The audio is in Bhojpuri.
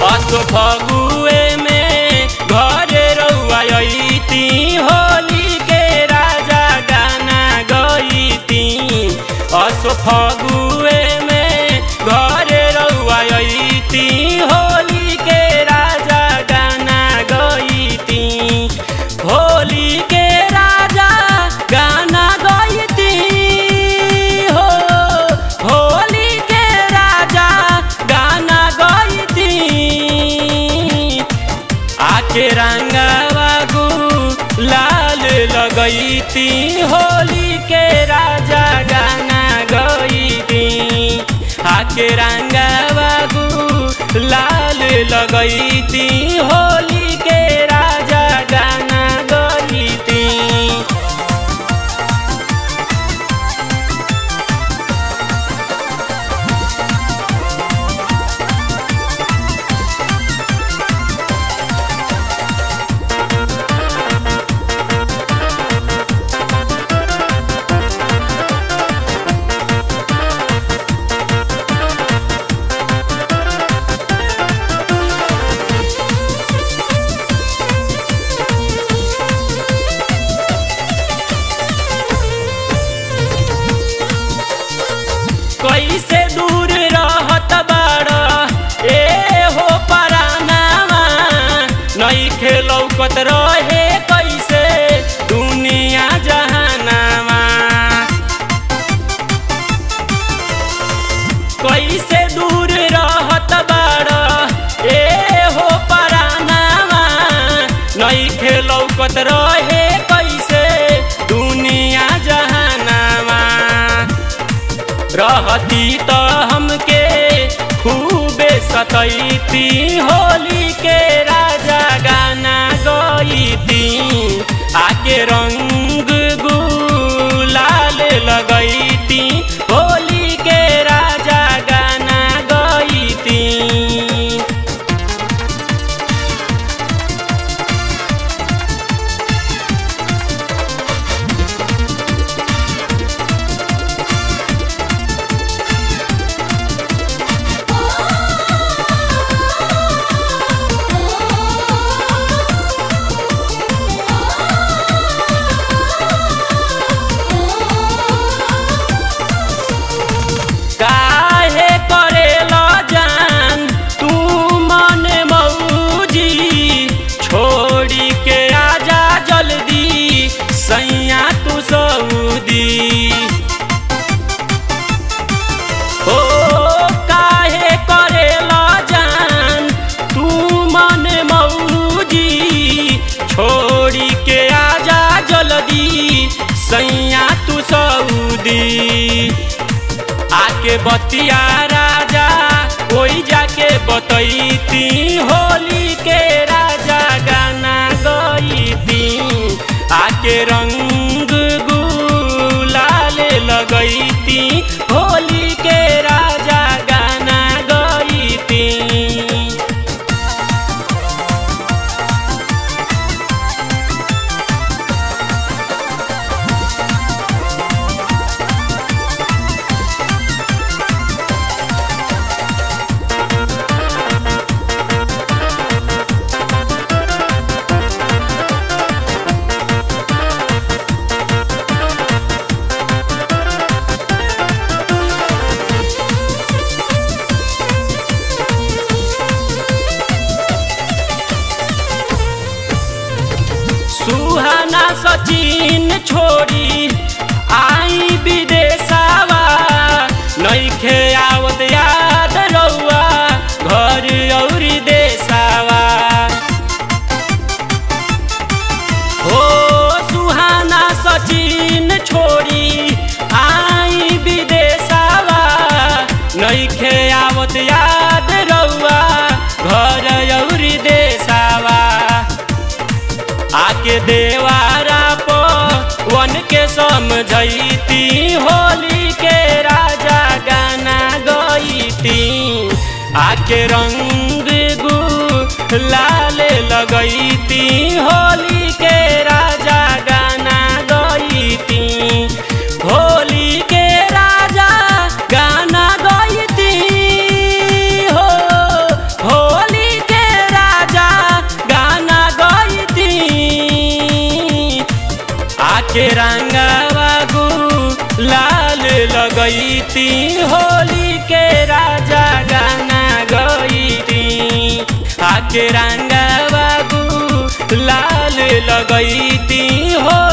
असो फगुए में घरे रउआ अइती होली के राजा गाना गइती। असो फगुए में घरे रउआ अइती होली के राजा गाना गइती। होली के राजा गाना गइती हो, होली के राजा गाना गइती। आके रंगवा गुलाल लगइती होली के राजा गाना गइती। आके रंगवा गुलाल लगइती होली के राजा गाना गइती। कैसे दूर रहत बाड़ा ए हो परानावा, नइखे लौकत रहे कैसे दुनिया जहानावा। कैसे दूर रहत बाड़ा ए हो परानावा, नइखे लौकत रहे कैसे दुनिया जहानावा। रहती तो हमके खूबे सतैती होली के राजा गाना गइती। आके रंग गुलाल लगइती होली के राजा गाना गइती। काहे करेला जान तू मन मौजी, छोड़ी के आजा जल्दी सैया तू सऊदी। ओ काहे करेला जान तू मन मौजी, छोड़ी के आजा जल्दी सैया तू सऊदी। आके बतिया राजा कोई जाके बतैती होली के राजा गाना गइती। आके रंग गुलाल लगइती होली के राजा गाना गइती। सुहाना सचिन छोड़ी आई विदेशवा, नइखे आवत याद रउआ घर औरी देशवा। हो सुहाना सचिन छोड़ी आई विदेशवा, नइखे आवत याद रउआ घर औरी देशवा। आके देवारा पवन के समझैती होली के राजा गाना गइती। आके रंग गुलाल लगइती होली के राजा गाना गइती। होली के राजा गाना गइती हो, होली आके रंगा बाबू लाल लगैती हो